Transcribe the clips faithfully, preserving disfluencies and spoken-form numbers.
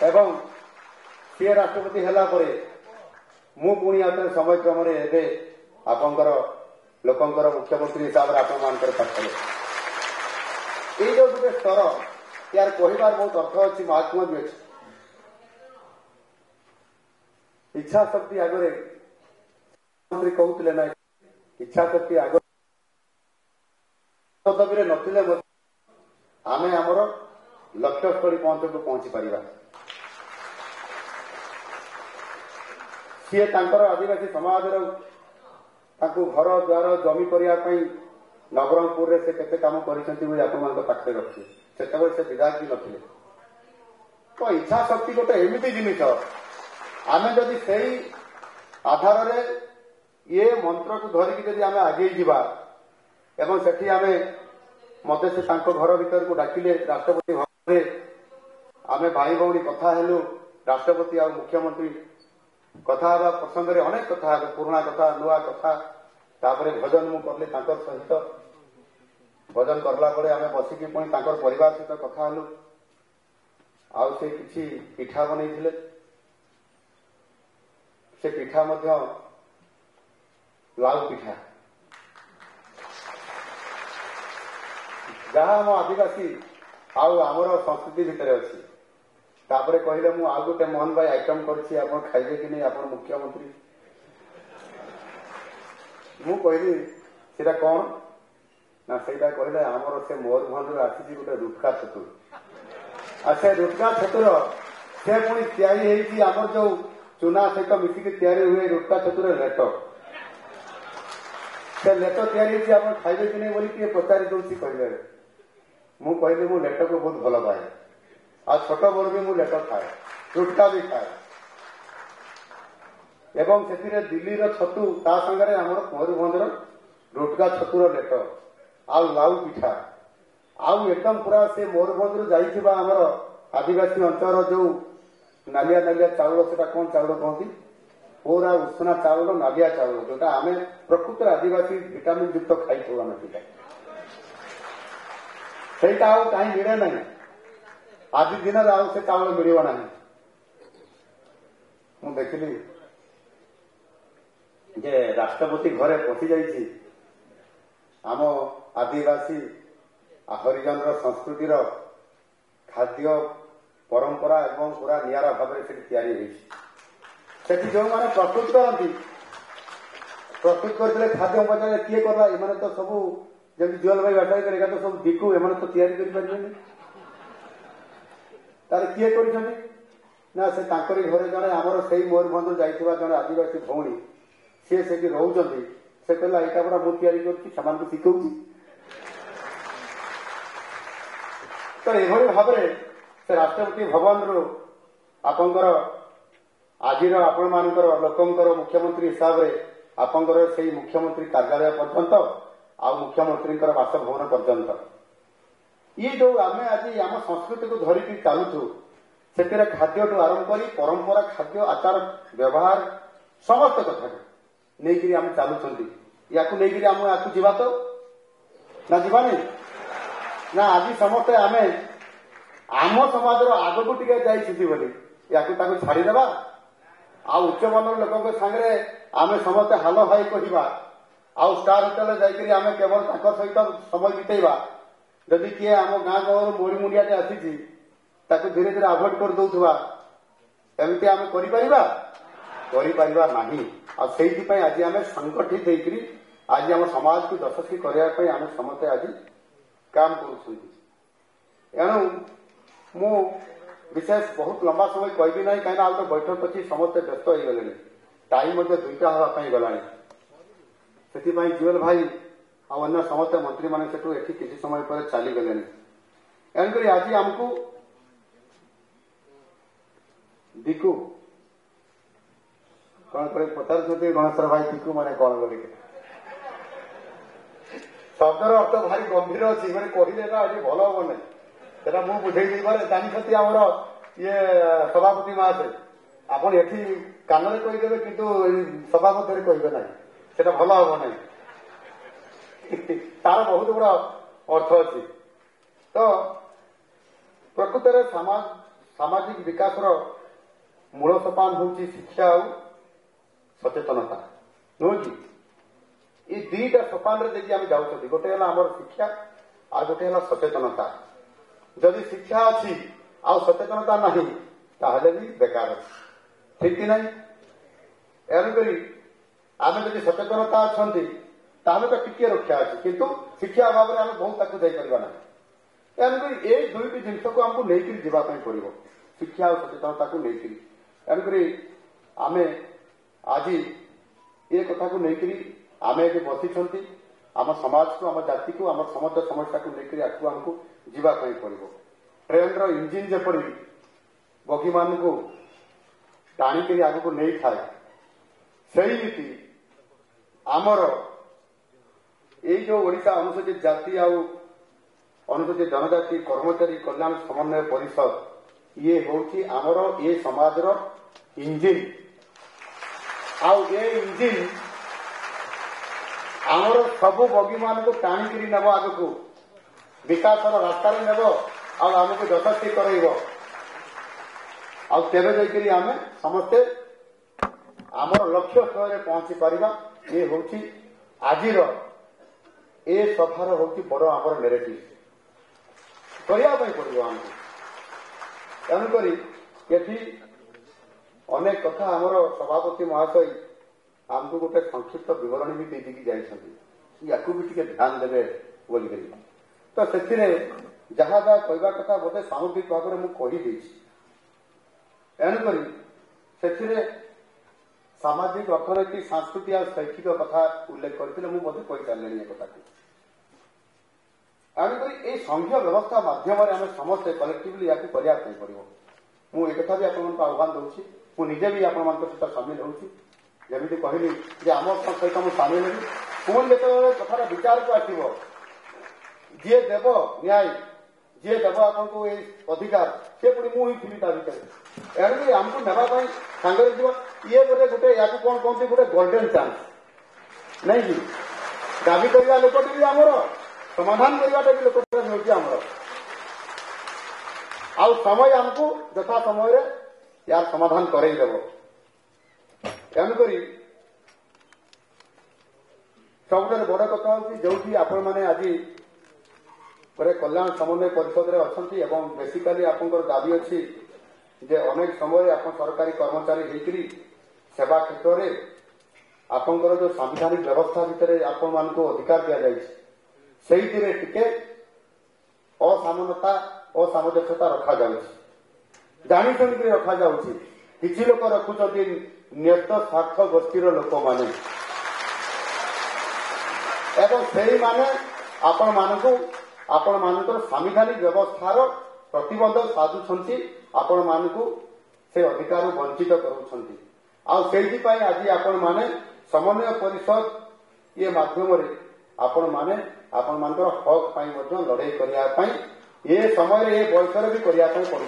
एवं सी राष्ट्रपति है मु पुणी आउ समय क्रम आपंकर लोकंर मुख्यमंत्री हिसाब से आपण मान पाखे ये जो गोटे स्तर यार कहबार बहुत अर्थ अच्छी महात्मा भी अच्छी इच्छा शक्ति आगे मंत्री कहते ना इच्छा शक्ति आगे पदवी नथिले आम आमर लक्ष्यस्थली पहुंच पहुंची पार सी आदिवासी समाज घर द्वार जमी करने नवरंगपुर से केते काम करते रखिए से विधायक भी नथिले तो इच्छा शक्ति गोटे एमती जिनिस आम जदि से आधार ये मंत्र को धरिकी जदि आम आगे जावा एवं सेठी आम मत से घर भीतर को डाकिले राष्ट्रपति भवन में आम भाई भौणी कथा हेलु राष्ट्रपति आ मुख्यमंत्री कथा प्रसंग में अनेक कथा पुराणा कथा नुआ कथा तापरे भजन मु करली सहित भजन करला परे आम बसिकी पुणी परिवार सहित कथा हेलु आउ से किछि पिठा बनैथिले से पिठा मध्य लाउ पिठा जहाँ आम आदिवासी आउ आमर संस्कृति भितर अच्छी तापरे कहले मु आउ गोटे मोहन भाई आइटम करछि आपण खाइबे कि नहीं आपण मुख्यमंत्री मु कहली सेटा कौन ना सेटा कहले आमर से मयूरभंज आसी गोटे रुटका छतुर आ से रुटका छतुर से पुणी तैयारी होती आमर जो चूना सहित मिसिकी तैयारी हुए रुटका छतुर लेट से लेट तैयारी होती आपण खाइबे कि नहीं बोली किए पचारि दौची कहले मु कहली मु लेट को बहुत भल पाए आ छोट बड़ भी मु लेट खाए रुटका भी खाए एवं से दिल्ली छतु ता संगे आम मयूरभंजर रुटका छतुर लेट आउ लाउ पिठा आउ एकदम पूरा से मयूरभंज जाइथिबा हमर आदिवासी अंचल जो नालिया नालिया चाउल से कौन चाउल कहती पूरा उष्णा चाउल नालिया चाउल जोटा आम प्रकृत आदिवासी विटामिन युक्त खाई आम सेटा आउ कहीं मिले ना आज दिन आउ से चाउल मिल ना मु देखिली जे राष्ट्रपति घरे पशि जाइछि आम आदिवासी हरिजन संस्कृतिर खाद्य परंपरा एवं पूरा नियारा भाव से जो मैंने प्रस्तुत करती प्रस्तुत करते खाद्य पचारे किए करला एमाने तो सब जब जुएल भाई बाटाई कर तो सब बिकु एमाने तो तैयारी कर पारिबेनी तार किए करिसथि ना से तांकरी घरे जने हमर सेही मयूरभंज जाइथिबा जने आदिवासी भौणी से सेठी रहउचंती से कहला एटा पूरा मु तैयारी करछि समान को सिखौछि तो एभଳି भाबरे से राष्ट्रपति भवन रु आपंकर आजिर आपण मानकर लोकंकर मुख्यमंत्री हिसाब से आपंकर से मुख्यमंत्री कार्यालय पर्यंत आ मुख्यमंत्री बासभवन पर्यंत ये जो आम आज आम संस्कृति को धरिकी चलुचु से खाद्य ठू आरंभ कर परंपरा खाद्य आचार व्यवहार समस्त कथा नहीं आम चलुंट या आम या जीवा तो ना जीवानी ना आज समस्ते आम आम समाज आग को टे जाइए या छाड़देवा आ उच्च वर्णर लोक सागरे आम समस्ते हाल भाई कहवा आउ स्टार होटेल जाकि आम केवल सहित समय बितेवा जदि किए आम गाँ गहर मोड़ी मुंडिया आसी धीरे धीरे आभोड कर दौथुवा एमती आम कर आज आम संगठित होकर आज आम समाज को यशस्वी करने आम समस्ते आज काम करूँ मु विशेष बहुत लंबा समय कहबी ना कहीं आज बैठक अच्छी समस्ते व्यस्त हो गले टाइम दुईटा हाँपाई गला से जुएल भाई अन्य समस्त मंत्री मैंने से किसी समय पर चली गले एणुक आज आमको दिकु कौन कर पचार गणेश्वर भाई दिकु मैंने कौन बोल शब्दर अर्थ भारी गंभीर अच्छी मैंने कहले आज भल हम ना सेटा मु बुझे जानते आमर ये सभापति महाशय आपन एठी कान कहीदेवे किंतु सभा मध्य कहे ना सेटा भल हम ना तार बहुत बड़ा अर्थ अच्छी तो प्रकृत समाज सामाजिक विकास मूल सोपान हूँ शिक्षा और सचेतनता नुह कि ये दुईटा सोपान देखिए आम जाऊँ गोटे है आम शिक्षा आ गोटे है सचेतनता जदि शिक्षा अच्छी आ सचेतनता नहीं ताहले भी बेकार अच्छी ठीक कि नहीं एणुक आम जब सचेतनता अच्छा ताहले तो टिके रक्षा अच्छी किंतु शिक्षा अभाव में आम बहुत ताकू जापर ना एणुक ये दुईटी जिनस को आमको लेकिन जावाई पड़ो शिक्षा और सचेतनता को लेकिन एणुक आम आज ये कथा को लेकर आम ये बसी आम समाज को आम जाति को आम समस्त समस्या को लेकर आगे आमको जावाई पड़ो ट्रेन रो इंजिन जपरी बगी मान को टाणिक आग को नहीं थाए से आमर ये जो ओडिशा अनुसूचित जाति आउ अनुसूचित जनजाति कर्मचारी कल्याण समन्वय परिषद ये हूँ आमर ये समाज इंजिन आउ ये इंजिन आमर सबू बगी मान को टाणिक नेब आग को विकास रास्तार नेब आमको यशस्वी कर तेरे आम समस्ते आमर लक्ष्य स्थल में पहुंची पारिबा ये हूँ आज ए सभार हूँ बड़ आमर नेरेटिव करने पड़ो आमको तेणुक ये अनेक कथा आमर सभापति महाशय आमको गोटे संक्षिप्त विवरण भी देकी जाइछन्ति याकू भी टिके ध्यान देवे बोल तो से जहाँ जहाँ कहवा कथा बोधे सामग्रिक भाव में मुझे एणुक से सामाजिक अर्थनैतिक सांस्कृतिक और शैक्षिक कथा उल्लेख करते मुझे कही सारे ये कथा एणुक ये संघीय व्यवस्था मध्यम आम समस्ते कलेक्टिवली या करने पड़ो मुझे कथा भी आपको आह्वान दूसरी मुझे भी आपण सहित सामिल होमी कहली आम सहित मुझे सामिल हेली पुणी जो कथार विचार को आसो जी देव न्याय जी देव आपको ये अधिकार सी पुणी मुझे थी भर एणुक आमको नापी सांगे ये गोटे गोटे या कौन कहते गोटे गोल्डेन चान्स नहीं कि दाबी करवा लोक भी आमर समाधान करवाटा भी लोक मिलूँ आमर आउ समय आमको यथा समय यार समाधान करदेव एणुक सबुठ बड़ कथा हूँ जो आपण मैंने आज गोटे कल्याण समन्वय परिषद में अच्छा बेसिकाली आपंकर दाबी अच्छी जे अनेक समय आप सरकारी कर्मचारी होकरी सेवा क्षेत्र में आपंकर जो सांविधानिक व्यवस्था भितर आपण मान अधिकार दि जाए टिके असामनता असामंजस्यता रखा जानी शुणिक रखा जाऊँगी किसी लोक रखुंट न्यस्त स्वार्थ गोष्ठीर लोक मैंने एवं से माने आपण मानू आपण मानकर सांविधानिक व्यवस्थार प्रतिबद्ध साधुंट आपण मानू से अधिकार वंचित करुँच आज आपण माने समन्वय परिषद ये माध्यम आपण माने आपण मानकर हक पाई लड़ाई करने ये समय ये बयसर भी करने पड़ू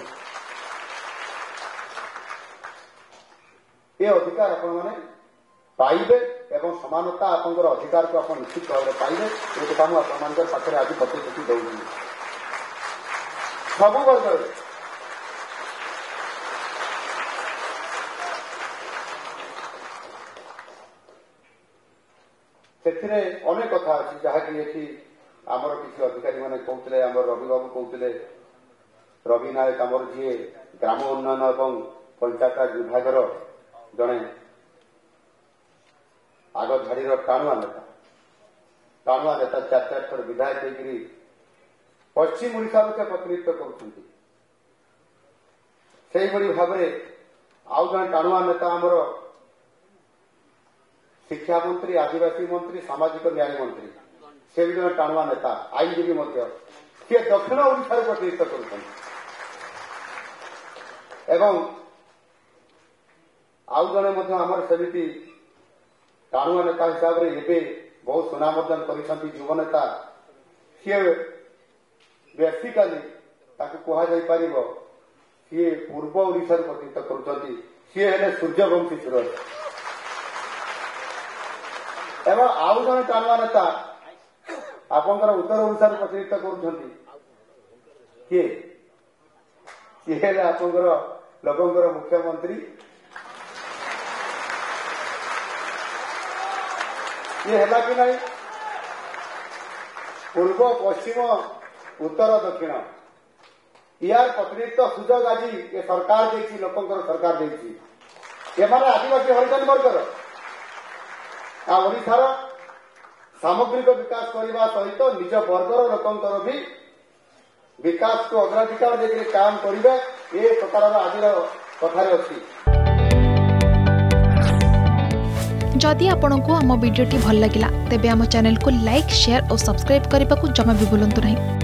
ये अधिकार आपण माने पाइबे एवं समानता आपंकर अधिकार को आप निश्चित भाव में पाइबे ये कथा मुझे आपण पाखे आज प्रतिश्रुति दूसरी सब वर्ग से अनेक कथा अच्छी जहाँकि ये आमर किसी अधिकारी मैंने कहते आम रवि बाबू कहते रवि नायक आमर जी ग्राम उन्नयन और पंचायत विभाग जड़े आग झाड़ी टाणुआ नेता टाणुआ नेता चार चार थर विधायक होकर पश्चिम ओडिशा से प्रतिनिधित्व कर भाव में आउ जड़े टाणुआ नेता आमर शिक्षा मंत्री आदिवासी मंत्री सामाजिक न्याय मंत्री से भी जड़े टाणुआ नेता आईनजीवी सी दक्षिण ओडिशा प्रतिनिधित्व कर आउ जड़े आमर सेमती टाणुआ नेता हिसाब से ये बहुत सुनाम कर युव नेता सी बेसिकाली कहुपर सी पूर्व ओडिशा प्रतिनिधित्व कर सी है सूर्यवंशी सुरज एवं आउ जड़े टाणुआ नेता आपंकर उत्तर ओडिशा प्रतिनिधित्व कर किए सी हेले आपंकर लोकंकर मुख्यमंत्री ये है कि नहीं पूर्व पश्चिम उत्तर दक्षिण यार प्रतिनिधित्व सुजोग आज ये सरकार देती लोकंकर सरकार देती ये माने आदिवासी हरिजन वर्गर ओडार सामग्रिक विकास करने सहित निज वर्गर लोकंकर भी विकास को अग्राधिकार देकर काम करेंगे ये प्रकार आज कथार अच्छी। जदि आपंक आम भिडी भल लगा तेब आम चैनल को लाइक शेयर और सब्सक्राइब करने को जमा भी भूलु नहीं।